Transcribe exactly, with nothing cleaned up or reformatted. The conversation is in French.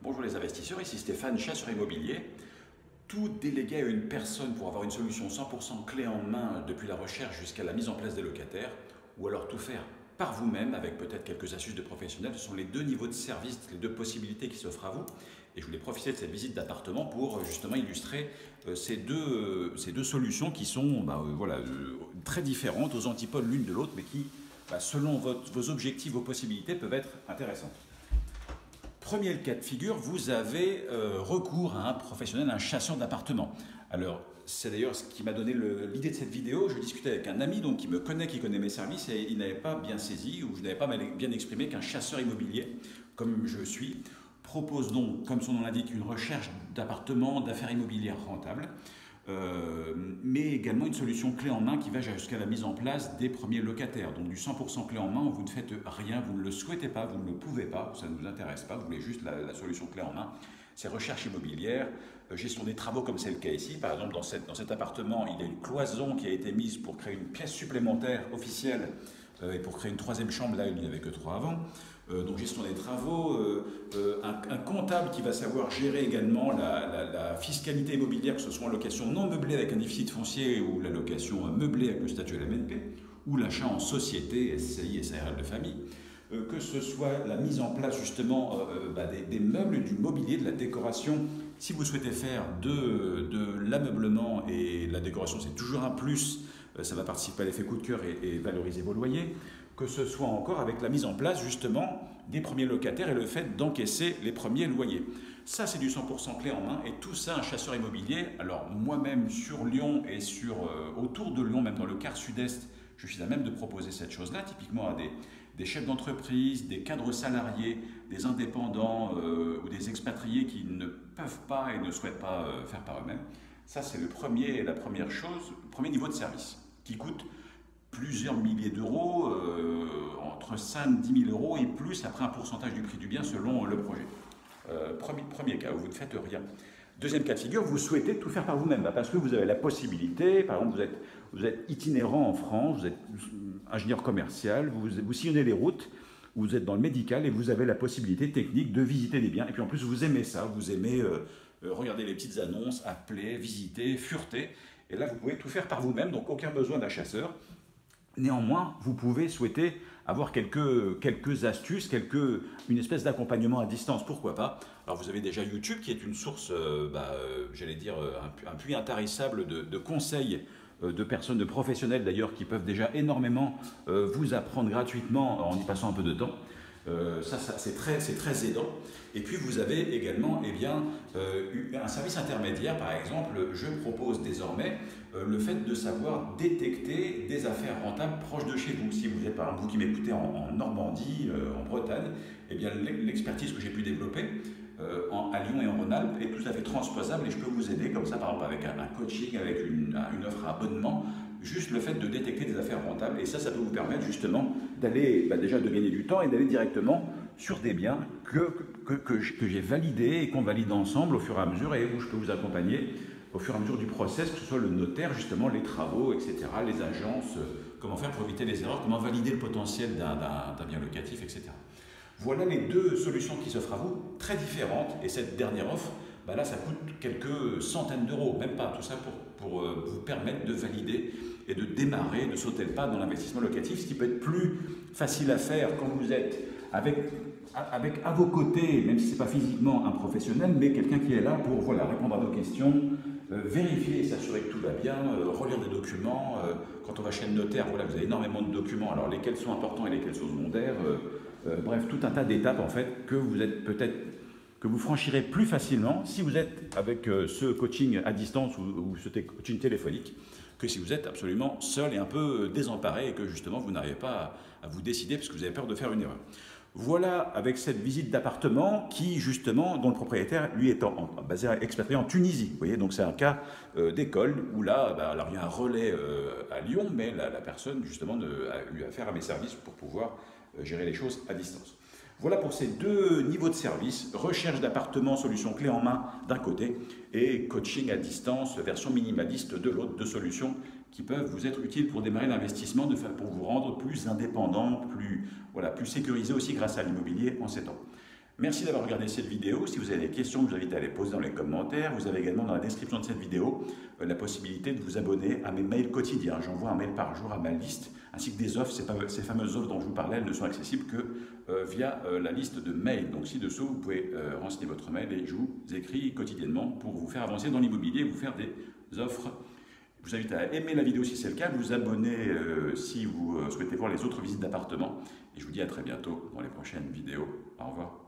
Bonjour les investisseurs, ici Stéphane, chasseur immobilier. Tout déléguer à une personne pour avoir une solution cent pour cent clé en main depuis la recherche jusqu'à la mise en place des locataires, ou alors tout faire par vous-même avec peut-être quelques astuces de professionnels, ce sont les deux niveaux de service, les deux possibilités qui s'offrent à vous. Et je voulais profiter de cette visite d'appartement pour justement illustrer euh, ces, deux, euh, ces deux solutions qui sont bah, euh, voilà, euh, très différentes, aux antipodes l'une de l'autre, mais qui, bah, selon votre, vos objectifs, vos possibilités, peuvent être intéressantes. Premier cas de figure, vous avez euh, recours à un professionnel, un chasseur d'appartements. Alors, c'est d'ailleurs ce qui m'a donné l'idée de cette vidéo. Je discutais avec un ami donc, qui me connaît, qui connaît mes services, et il n'avait pas bien saisi, ou je n'avais pas bien exprimé qu'un chasseur immobilier, comme je suis, propose donc, comme son nom l'indique, une recherche d'appartements, d'affaires immobilières rentables, euh, mais également une solution clé en main qui va jusqu'à la mise en place des premiers locataires. Donc du cent pour cent clé en main, vous ne faites rien, vous ne le souhaitez pas, vous ne le pouvez pas, ça ne vous intéresse pas, vous voulez juste la, la solution clé en main. C'est recherche immobilière, euh, gestion des travaux comme c'est le cas ici. Par exemple, dans, cette, dans cet appartement, il y a une cloison qui a été mise pour créer une pièce supplémentaire officielle euh, et pour créer une troisième chambre, là il n'y en avait que trois avant. Euh, donc gestion des travaux, euh, euh, un, un comptable qui va savoir gérer également la, la, la fiscalité immobilière, que ce soit en location non meublée avec un déficit foncier ou la location meublée avec le statut L M N P, ou l'achat en société, S C I, S A R L de famille, euh, que ce soit la mise en place justement euh, bah, des, des meubles, du mobilier, de la décoration. Si vous souhaitez faire de, de l'ameublement, et la décoration c'est toujours un plus, euh, ça va participer à l'effet coup de cœur et, et valoriser vos loyers, que ce soit encore avec la mise en place justement des premiers locataires et le fait d'encaisser les premiers loyers. Ça c'est du cent pour cent clé en main, et tout ça un chasseur immobilier. Alors moi-même sur Lyon et sur, euh, autour de Lyon, même dans le quart sud-est, je suis à même de proposer cette chose-là, typiquement à des, des chefs d'entreprise, des cadres salariés, des indépendants euh, ou des expatriés qui ne peuvent pas et ne souhaitent pas euh, faire par eux-mêmes. Ça c'est le premier, la première chose, le premier niveau de service qui coûte plusieurs milliers d'euros, euh, entre cinq et dix mille euros et plus, après un pourcentage du prix du bien selon le projet. Euh, premier, premier cas où vous ne faites rien. Deuxième cas de figure, vous souhaitez tout faire par vous-même, parce que vous avez la possibilité, par exemple vous êtes, vous êtes itinérant en France, vous êtes ingénieur commercial, vous, vous sillonnez les routes, vous êtes dans le médical et vous avez la possibilité technique de visiter des biens. Et puis en plus vous aimez ça, vous aimez euh, regarder les petites annonces, appeler, visiter, fureter. Et là vous pouvez tout faire par vous-même, donc aucun besoin d'un chasseur. Néanmoins, vous pouvez souhaiter avoir quelques, quelques astuces, quelques, une espèce d'accompagnement à distance, pourquoi pas. Alors vous avez déjà YouTube qui est une source, euh, bah, euh, j'allais dire, un, un puits intarissable de, de conseils euh, de personnes, de professionnels d'ailleurs, qui peuvent déjà énormément euh, vous apprendre gratuitement en y passant un peu de temps. Euh, ça, ça c'est très, c'est très aidant. Et puis vous avez également eh bien, euh, un service intermédiaire, par exemple, je propose désormais euh, le fait de savoir détecter des affaires rentables proches de chez vous. Si vous êtes, par exemple, vous qui m'écoutez en, en Normandie, euh, en Bretagne, eh bien l'expertise que j'ai pu développer euh, en, à Lyon et en Rhône-Alpes est tout à fait transposable, et je peux vous aider comme ça, par exemple, avec un, un coaching, avec une, une offre à abonnement. Juste le fait de détecter des affaires rentables, et ça, ça peut vous permettre justement d'aller, bah déjà de gagner du temps et d'aller directement sur des biens que, que, que, que j'ai validés et qu'on valide ensemble au fur et à mesure, et où je peux vous accompagner au fur et à mesure du process, que ce soit le notaire, justement, les travaux, et cetera, les agences, euh, comment faire pour éviter les erreurs, comment valider le potentiel d'un bien locatif, et cetera. Voilà les deux solutions qui s'offrent à vous, très différentes, et cette dernière offre, bah là, ça coûte quelques centaines d'euros, même pas, tout ça pour, pour euh, vous permettre de valider et de démarrer, de sauter le pas dans l'investissement locatif, ce qui peut être plus facile à faire quand vous êtes avec, avec à vos côtés, même si ce n'est pas physiquement un professionnel, mais quelqu'un qui est là pour voilà, répondre à vos questions, euh, vérifier et s'assurer que tout va bien, euh, relire des documents. Euh, quand on va chez le notaire, voilà, vous avez énormément de documents, alors lesquels sont importants et lesquels sont secondaires. Euh, euh, bref, tout un tas d'étapes en fait que vous êtes peut-être que vous franchirez plus facilement si vous êtes avec euh, ce coaching à distance ou, ou ce coaching téléphonique, que si vous êtes absolument seul et un peu désemparé et que justement vous n'arrivez pas à, à vous décider parce que vous avez peur de faire une erreur. Voilà, avec cette visite d'appartement qui justement, dont le propriétaire lui est en, en, basé expatrié en Tunisie. Vous voyez, donc c'est un cas euh, d'école où là, bah, alors il y a un relais euh, à Lyon, mais la, la personne justement de, a eu affaire à mes services pour pouvoir euh, gérer les choses à distance. Voilà pour ces deux niveaux de service, recherche d'appartements, solution clé en main d'un côté, et coaching à distance, version minimaliste de l'autre, deux solutions qui peuvent vous être utiles pour démarrer l'investissement, pour vous rendre plus indépendant, plus, voilà, plus sécurisé aussi grâce à l'immobilier en ces temps. Merci d'avoir regardé cette vidéo. Si vous avez des questions, je vous invite à les poser dans les commentaires. Vous avez également dans la description de cette vidéo euh, la possibilité de vous abonner à mes mails quotidiens. J'envoie un mail par jour à ma liste, ainsi que des offres. Ces, ces fameuses offres dont je vous parlais, elles ne sont accessibles que euh, via euh, la liste de mails. Donc ci-dessous, vous pouvez euh, renseigner votre mail et je vous écris quotidiennement pour vous faire avancer dans l'immobilier et vous faire des offres. Je vous invite à aimer la vidéo si c'est le cas, vous abonner euh, si vous euh, souhaitez voir les autres visites d'appartements. Et je vous dis à très bientôt dans les prochaines vidéos. Au revoir.